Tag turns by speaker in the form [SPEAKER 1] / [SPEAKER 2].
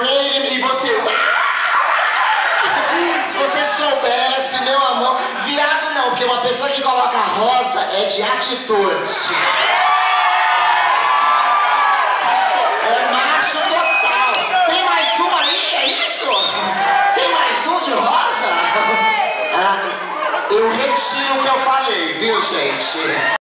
[SPEAKER 1] rain, e você... Se você soubesse, meu amor... Viado não, porque uma pessoa que coloca rosa é de atitude. É macho total. Tem mais um ali, é isso? Tem mais um de rosa? Ah, eu retiro o que eu falei, viu, gente?